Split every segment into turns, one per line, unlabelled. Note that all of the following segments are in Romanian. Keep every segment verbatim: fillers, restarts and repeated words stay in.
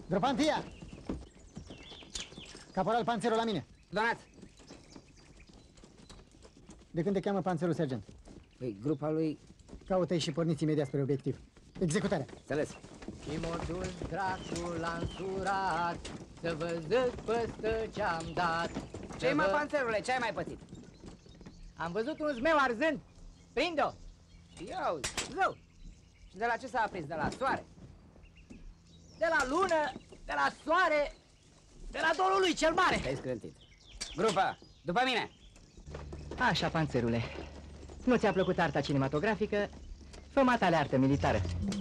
Dropantia! Caporal Panțerul la mine.
Donat!
De când te cheamă Panțerul, sergent?
Păi, grupa lui...
Caută-i și porniți imediat spre obiectiv. Executarea!
Înțeles.
Și m-a dus dracul la însurat, să vă zic păstă ce-am dat.
Ce-i mă, Panțerule, ce ai mai pățit?
Am văzut un zmeu arzând. Prinde-o!
Eu, zău! Și de la ce s-a aprins? De la soare?
De la lună, de la soare, de la dorul lui cel mare.
Te-ai scrântit. Grupa, după mine!
Așa, Panțerule, nu ți-a plăcut arta cinematografică? Fă matale artă militară.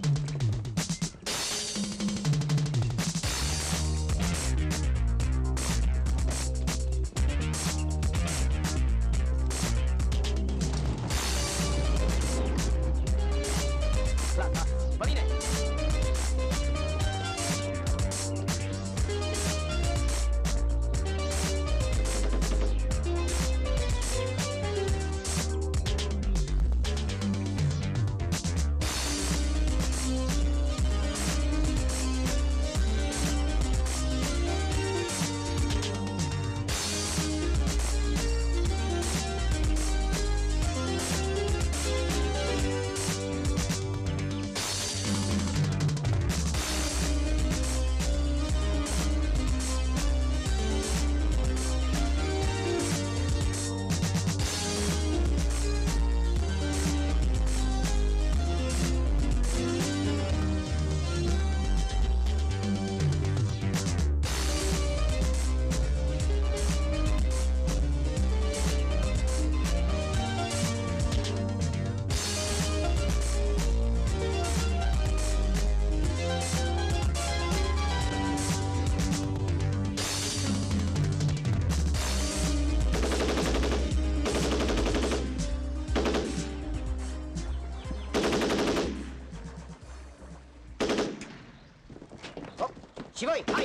Și voi, hai!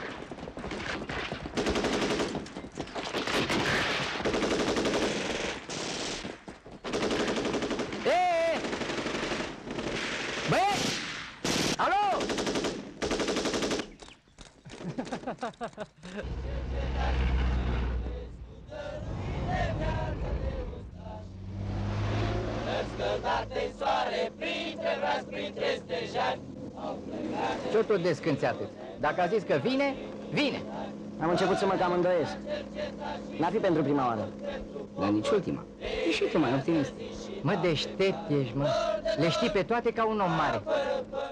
Eee! Băieți! Alo!
Scăldate soare, printre vrați, printre stejani.
Ce-o tot descânți atât? Dacă a zis că vine, vine.
Am început să mă cam îndoiesc. N-ar fi pentru prima oară.
Dar nici ultima. Ești și tu mai optimist.
Mă, deștept ești, mă. Le știi pe toate ca un om mare.